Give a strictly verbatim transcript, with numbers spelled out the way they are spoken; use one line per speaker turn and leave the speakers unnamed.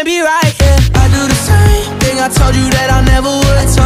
can't be right, yeah. I do the same thing I told you that I never would.